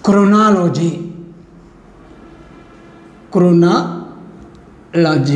Chronology. Chronology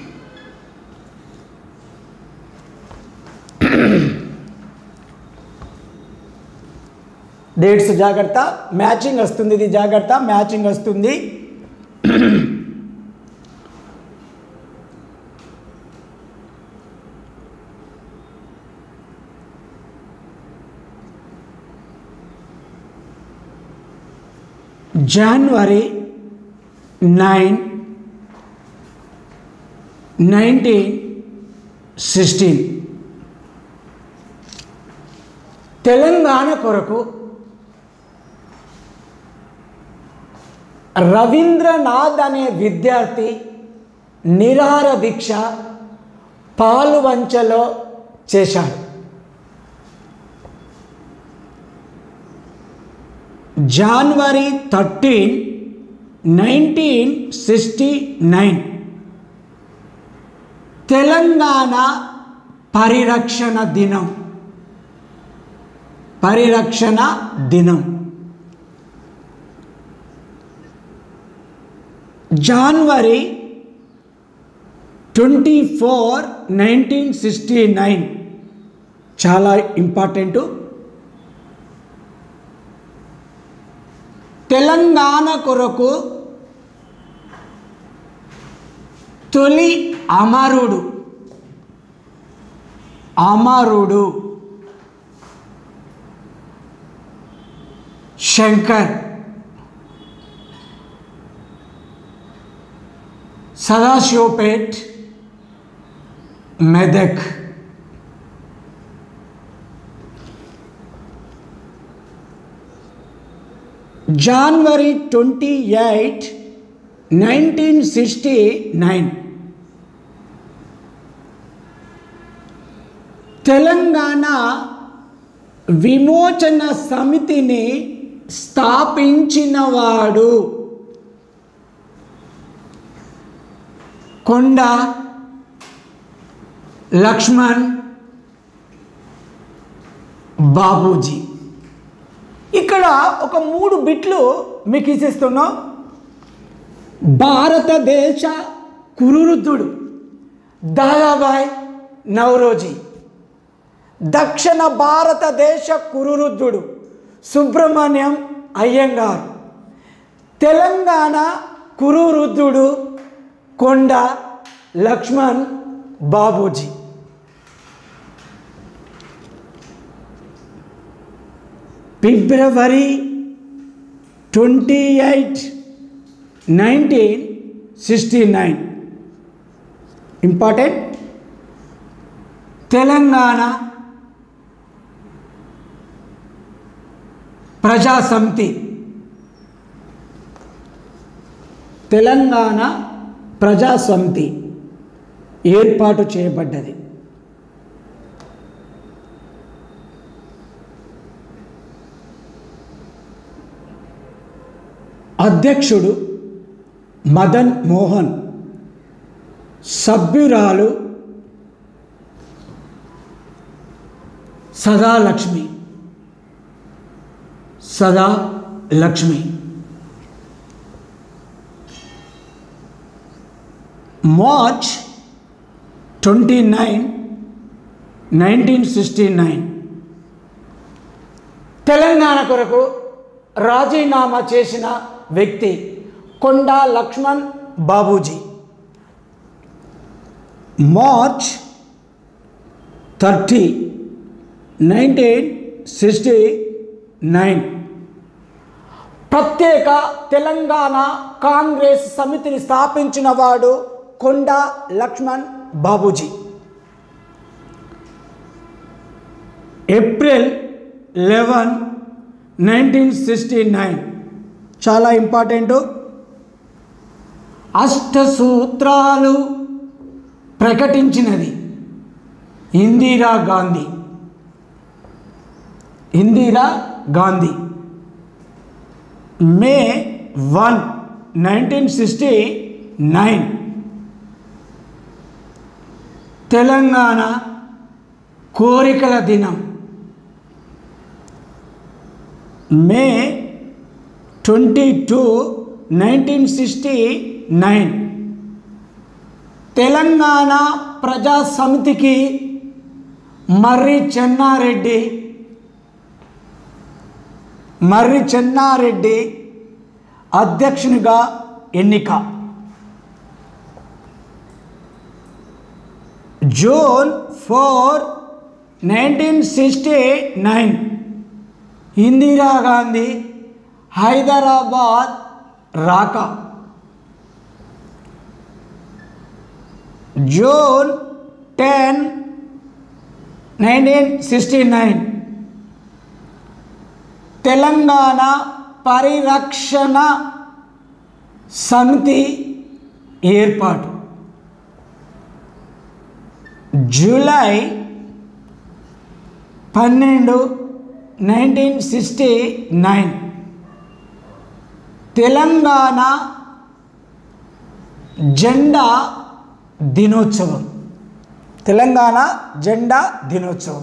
dates జాగ్రత్త, matching వస్తుంది, ఇది జాగ్రత్త, మ్యాచింగ్ వస్తుంది. January 9, 1916 తెలంగాణ కొరకు రవీంద్రనాథ్ అనే విద్యార్థి నిరాహార దీక్ష పాల్వంచలో చేశాడు. January 13, 1969 తెలంగాణ పరిరక్షణ దినం. పరిరక్షణ దినం. January 24, 1969 చాలా ఇంపార్టెంట్. తెలంగాణ కొరకు తొలి అమరుడు శంకర్ సదాశివపేట్ మెదక్. January 28, 1969 తెలంగాణ విమోచన సమితిని స్థాపించినవాడు కొండ లక్ష్మణ్ బాబూజీ. ఇక్కడ ఒక 3 బిట్లు మీకు ఇచ్చిస్తున్నాం. భారతదేశ కురువృద్ధుడు దాదాబాయ్ నౌరోజీ. దక్షిణ భారతదేశ కురువృద్ధుడు సుబ్రహ్మణ్యం అయ్యంగార్. తెలంగాణ కురువృద్ధుడు కొండ లక్ష్మణ్ బాబూజీ. February 28, 1969 important. తెలంగాణ ప్రజా సమితి. తెలంగాణ ప్రజా సమితి ఏర్పాటు చేయబడ్డది. అధ్యక్షుడు మదన్ మోహన్. సభ్యురాలు సదాలక్ష్మి. March 29, 1969 తెలంగాణ కొరకు రాజీనామా చేసిన వ్యక్తి కొండా లక్ష్మణ్ బాబూజీ. March 30, 1969 ప్రత్యేక తెలంగాణ కాంగ్రెస్ సమితిని స్థాపించిన వాడు కొండా లక్ష్మణ్ బాబూజీ. April 11, 1969 చాలా ఇంపార్టెంట్. అష్టసూత్రాలు ప్రకటించినది ఇందిరా గాంధీ. May 1, 1969 తెలంగాణ కోరికల దినం. May 22/1969 తెలంగాణ ప్రజా సమితికి మర్రి చెన్నారెడ్డి అధ్యక్షునిగా ఎన్నిక. జూన్ 4, 1969 ఇందిరాగాంధీ హైదరాబాద్ రాక. జూన్ 10, 1969 తెలంగాణ పరిరక్షణ సమితి ఏర్పాటు. జూలై 12, 1969 తెలంగాణ జెండా దినోత్సవం. తెలంగాణ జెండా దినోత్సవం.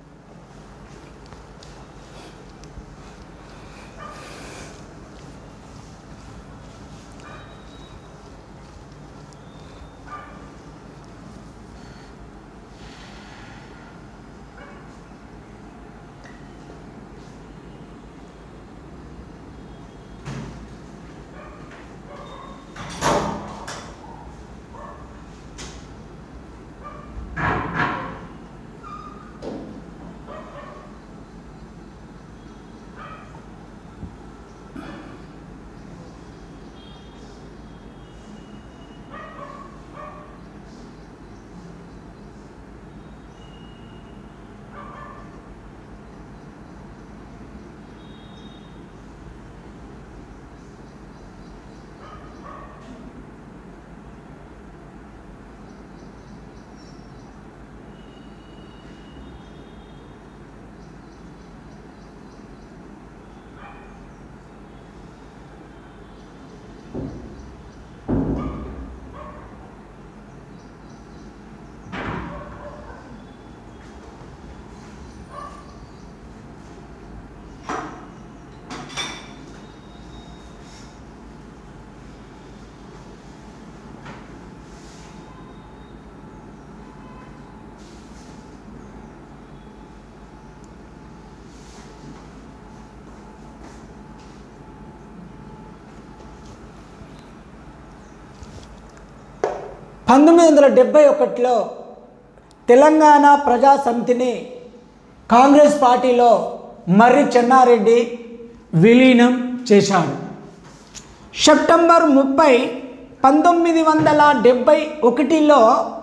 (1971) తెలంగాణ ప్రజా సమితిని కాంగ్రెస్ పార్టీలో మర్రి చెన్నారెడ్డి విలీనం చేశాడు. సెప్టెంబర్ 30, 1971లో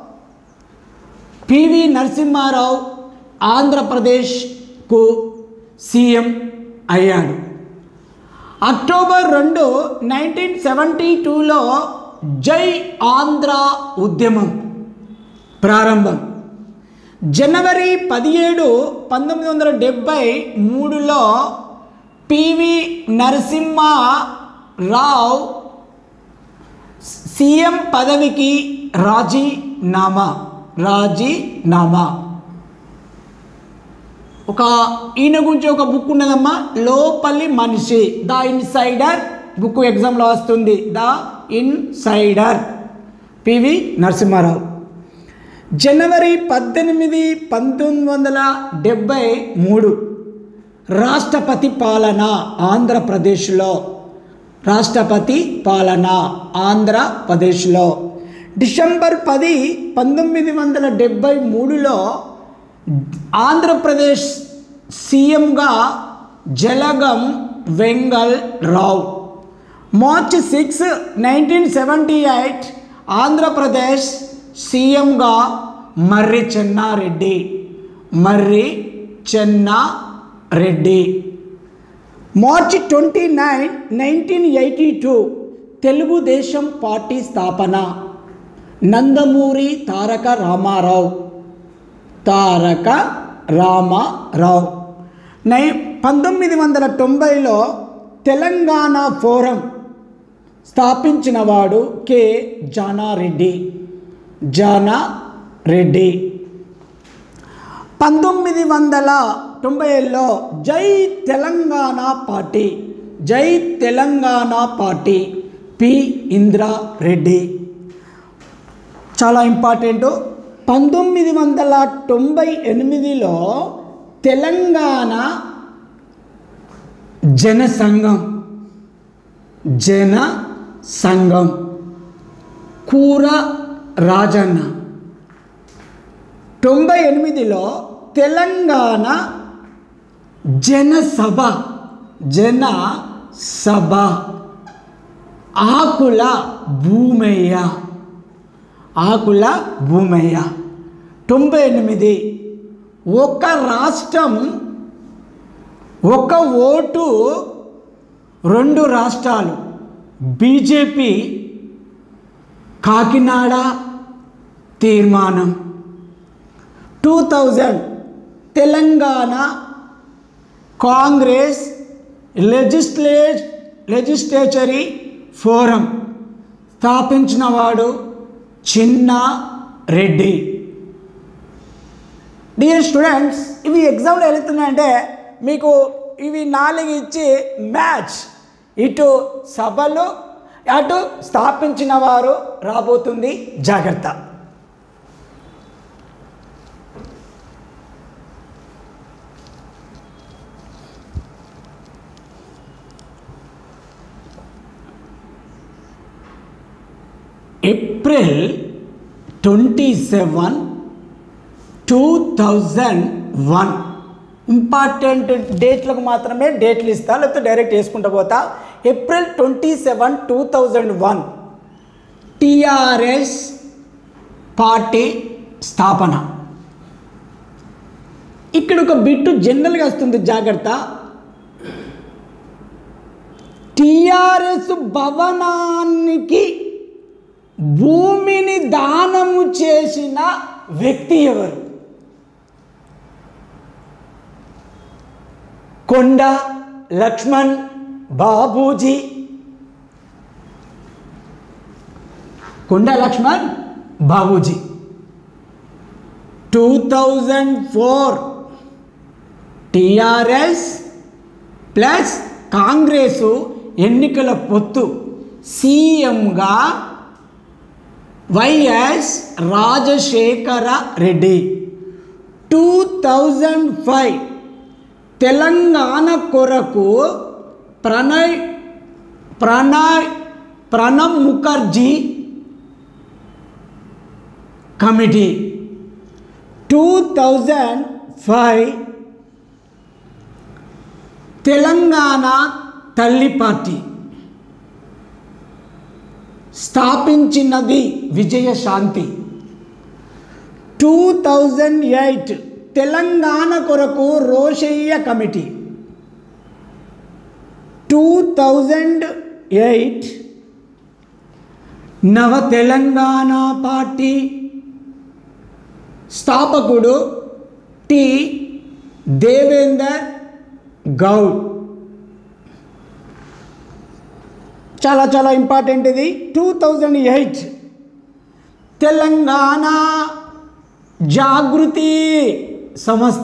పివి నరసింహారావు ఆంధ్రప్రదేశ్కు సీఎం అయ్యాడు. అక్టోబర్ 2, 1972లో జై ఆంధ్ర ఉద్యమం ప్రారంభం. జనవరి 17, 1973లో పివి నరసింహారావు సీఎం పదవికి రాజీనామా. ఈయన గురించి ఒక బుక్ ఉన్నదమ్మా, లోపలి మనిషి, ద ఇన్సైడర్ బుక్ ఎగ్జామ్లో వస్తుంది. The insider, P V Narasimha Rao. జనవరి 18, 1973 రాష్ట్రపతి పాలన ఆంధ్రప్రదేశ్లో. డిసెంబర్ 10, 1973లో ఆంధ్రప్రదేశ్ సీఎంగా జలగం వెంగళ్ రావు. మార్చి 6, 1978 ఆంధ్రప్రదేశ్ సీఎంగా మర్రి చెన్నారెడ్డి. మార్చి 29, 1982 తెలుగుదేశం పార్టీ స్థాపన. నందమూరి తారక రామారావు. 1990లో తెలంగాణ ఫోరం స్థాపించిన వాడు కె జానారెడ్డి. 1990లో జై తెలంగాణ పార్టీ జై తెలంగాణ పార్టీ పి ఇంద్రారెడ్డి. చాలా ఇంపార్టెంట్. 1998లో తెలంగాణ జన సంఘం కూర రాజన్న. 98లో తెలంగాణ జనసభ ఆకుల భూమయ్య. 98 ఒక రాష్ట్రం ఒక ఓటు 2 రాష్ట్రాలు బీజేపీ కాకినాడ తీర్మానం. 2000 తెలంగాణ కాంగ్రెస్ లెజిస్లేచరీ ఫోరం స్థాపించిన వాడు చిన్నారెడ్డి. డియర్ స్టూడెంట్స్, ఇవి ఎగ్జామ్లో వెళుతున్నాయంటే మీకు ఇవి 4 ఇచ్చి మ్యాచ్, ఇటు సభలు అటు స్థాపించిన వారు రాబోతుంది, జాగ్రత్త. ఏప్రిల్ 27, 2001 ఇంపార్టెంట్ డేట్లకు మాత్రమే డేట్లు ఇస్తా, లేకపోతే డైరెక్ట్ వేసుకుంటూ పోతా. ఏప్రిల్ 27, 2001 టిఆర్ఎస్ పార్టీ స్థాపన. ఇక్కడ ఒక బిట్టు జనరల్గా వస్తుంది, జాగ్రత్త. టిఆర్ఎస్ భవనానికి భూమిని దానము చేసిన వ్యక్తి ఎవరు? కొండ లక్ష్మణ్ బాబూజీ. 2004 టిఆర్ఎస్ ప్లస్ కాంగ్రెసు ఎన్నికల పొత్తు. సీఎంగా వైఎస్ రాజశేఖర రెడ్డి. 2005 తెలంగాణ కొరకు ప్రణబ్ ముఖర్జీ కమిటీ. 2005 తెలంగాణ తల్లి పార్టీ స్థాపించినది విజయశాంతి. 2008 తెలంగాణ కొరకు రోషయ్య కమిటీ. 2008 నవ తెలంగాణ పార్టీ స్థాపకుడు టి దేవేందర్ గౌడ్. చాలా చాలా ఇంపార్టెంట్ ఇది. 2008 తెలంగాణ జాగృతి సంస్థ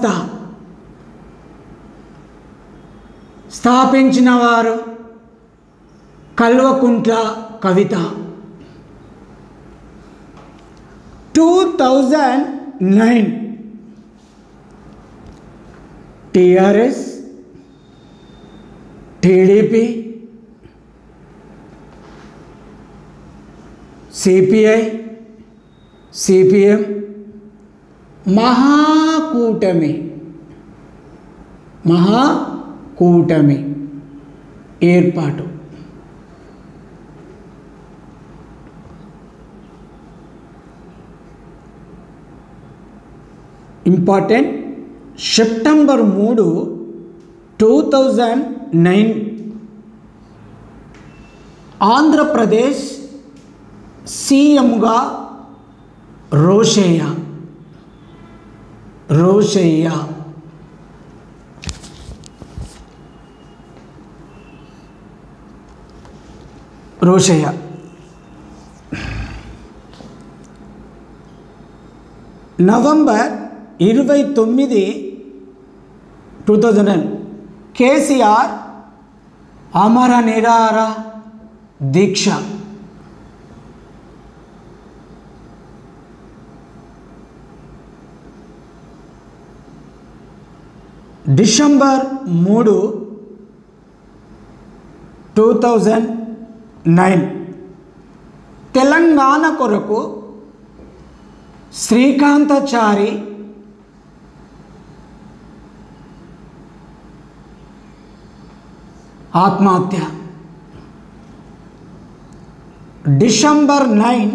స్థాపించిన వారు Kalvakuntla Kavitha. 2009 TRS TDP CPI CPM మహాకూటమి ఏర్పాటు. ఇంపార్టెంట్. సెప్టెంబర్ 3, 2009 ఆంధ్రప్రదేశ్ సీఎంగా రోషయ్య. నవంబర్ 29, 2009 కేసీఆర్ ఆమర నిరాహార దీక్ష. డిసెంబర్ 3, 2009 తెలంగాణ కొరకు శ్రీకాంతాచారి ఆత్మహత్య. డిసెంబర్ 9,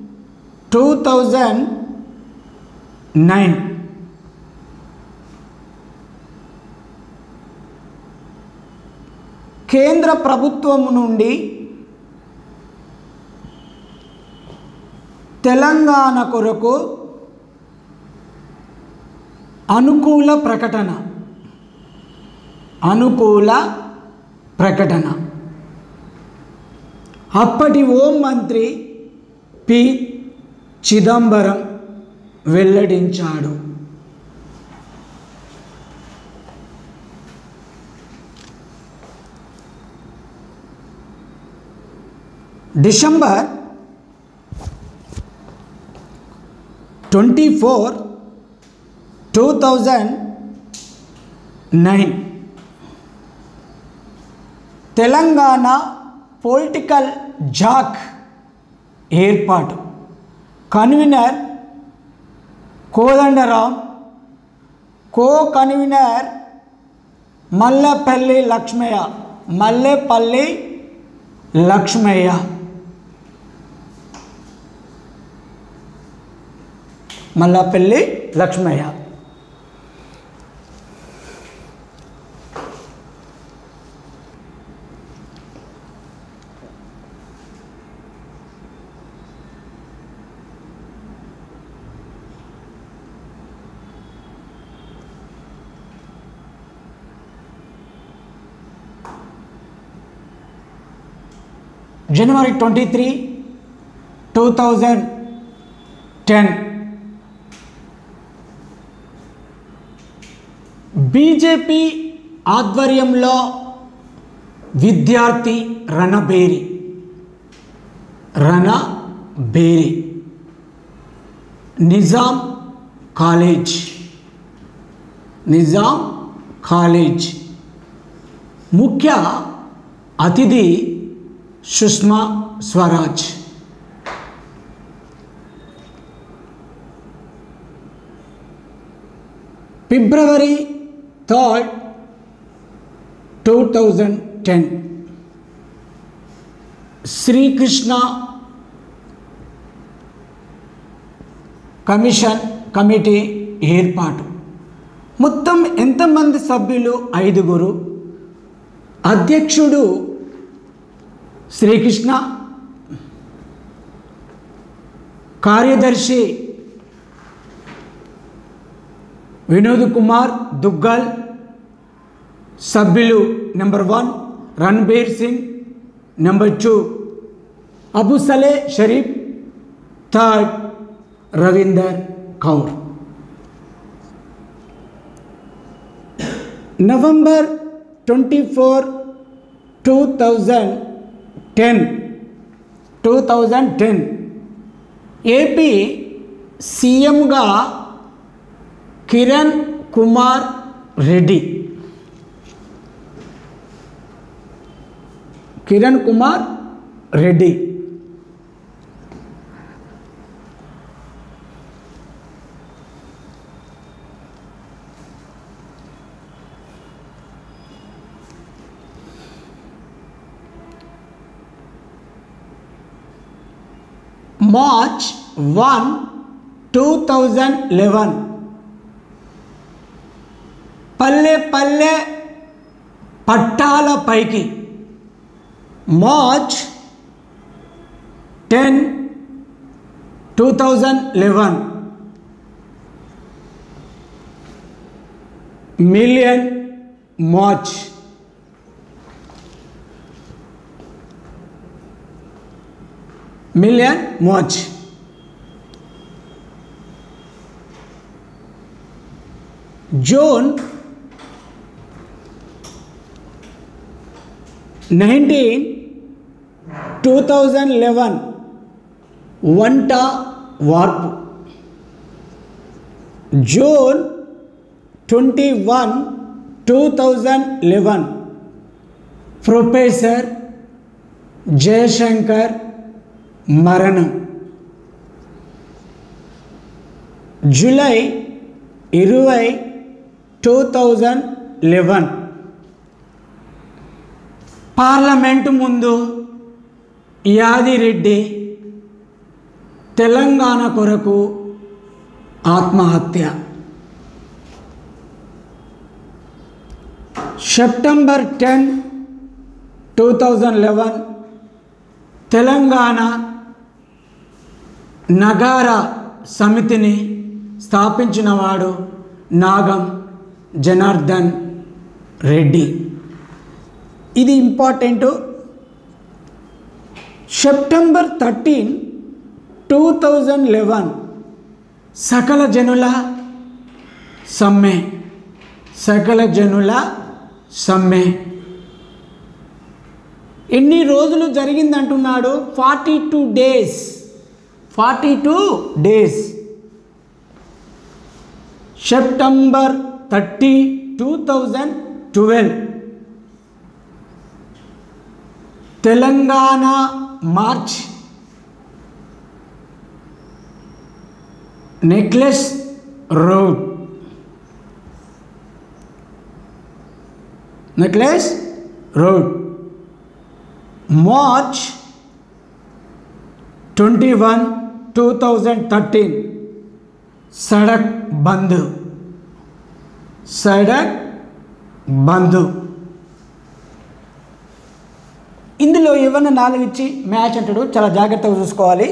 2009 కేంద్ర ప్రభుత్వం నుండి తెలంగాణ కొరకు అనుకూల ప్రకటన. అప్పటి హోం మంత్రి పి. చిదంబరం వెల్లడించాడు. డిసెంబర్ 24, 2009 తెలంగాణ పొలిటికల్ జాక్ ఏర్పాటు. Convener Kodandaram, co convener Mallepalli Lakshmaiah. Mallapalli Lakshmaiah. జనవరి 23, 2010 బీజేపీ ఆధ్వర్యంలో విద్యార్థి రణబేరి నిజాం కాలేజ్ ముఖ్య అతిథి సుష్మా స్వరాజ్. ఫిబ్రవరి 3, 2010 శ్రీకృష్ణ కమిటీ ఏర్పాటు. మొత్తం ఎంతమంది సభ్యులు? 5. అధ్యక్షుడు శ్రీకృష్ణ, కార్యదర్శి వినోద్ కుమార్ దుగ్గల్, సభ్యులు number 1 Ranbir Singh, number 2 Abu Saleh Shariff, 3 Ravinder Kaur. November 24, 2010 AP సీఎంగా కిరణ్ కుమార్ రెడ్డి. మార్చ్ 1, 2011 పల్లె పట్టాల పైకి. March 10, 2011 million March. జూన్ 2011 వంట వార్పు. జూన్ 21, 2011 ప్రొఫెసర్ జయశంకర్ మరణం. జూలై 20, 2011 పార్లమెంటు ముందు యాదిరెడ్డి తెలంగాణ కొరకు ఆత్మహత్య. సెప్టెంబర్ 10, 2011 తెలంగాణ నగార సమితిని స్థాపించినవాడు నాగం జనార్దన్ రెడ్డి. ఇది ఇంపార్టెంట్. సెప్టెంబర్ 13, 2011 సకల జనుల సమ్మె. సకల జనుల సమ్మె ఎన్ని రోజులు జరిగిందంటున్నాడు? 42 days. 42 days. September 30, 2012 Telangana march. Necklace road. Necklace road. March 21, 2013 Sadak Bandh. Sadak Bandh. ఇందులో ఏమన్నా 4 ఇచ్చి మ్యాచ్ అంటాడు, చాలా జాగ్రత్తగా చూసుకోవాలి.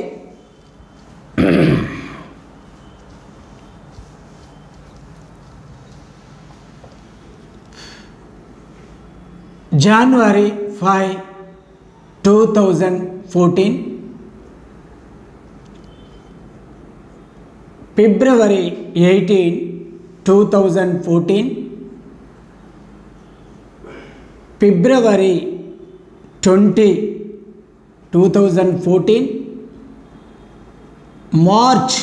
January 5, 2014 February 18, 2014 February 20, 2014 March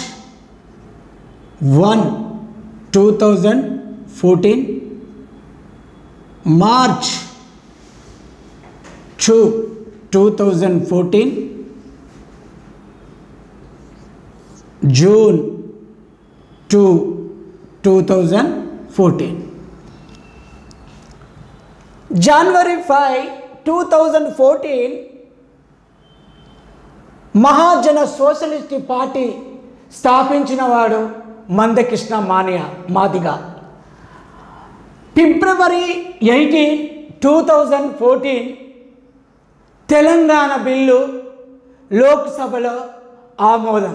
1, 2014 March 2, 2014 June 2, 2014 January 5, 2014 Mahajana socialist party స్థాపించినవాడు మందకృష్ణ మాదిగ. February 18, 2014 తెలంగాణ బిల్లు లోక్సభలో ఆమోదం.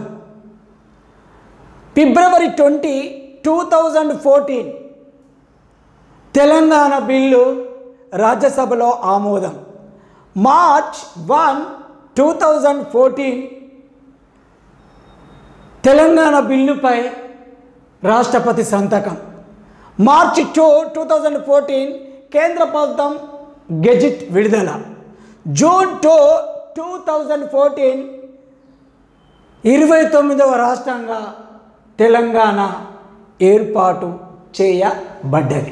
February 20, 2014 తెలంగాణ బిల్లు రాజ్యసభలో ఆమోదం. మార్చ్ 1, 2014 తెలంగాణ బిల్లుపై రాష్ట్రపతి సంతకం. మార్చి 2, 2014 కేంద్ర ప్రభుత్వం గెజిట్ విడుదల. జూన్ 2, 2014 29వ రాష్ట్రంగా తెలంగాణ ఏర్పాటు చేయబడ్డది.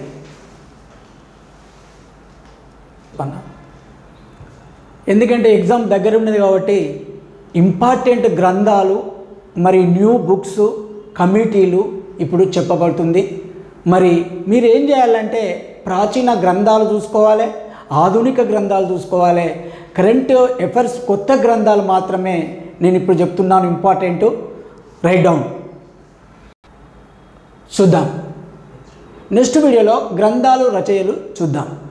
ఎందుకంటే ఎగ్జామ్ దగ్గర ఉన్నది కాబట్టి ఇంపార్టెంట్ గ్రంథాలు మరి న్యూ బుక్స్ కమిటీలు ఇప్పుడు చెప్పబడుతుంది. మరి మీరు ఏం చేయాలంటే ప్రాచీన గ్రంథాలు చూసుకోవాలి, ఆధునిక గ్రంథాలు చూసుకోవాలి. కరెంట్ అఫైర్స్ కొత్త గ్రంథాలు మాత్రమే నేను ఇప్పుడు చెప్తున్నాను. Important right down. చూద్దాం నెక్స్ట్ వీడియోలో గ్రంథాలు రచయితలు చూద్దాం.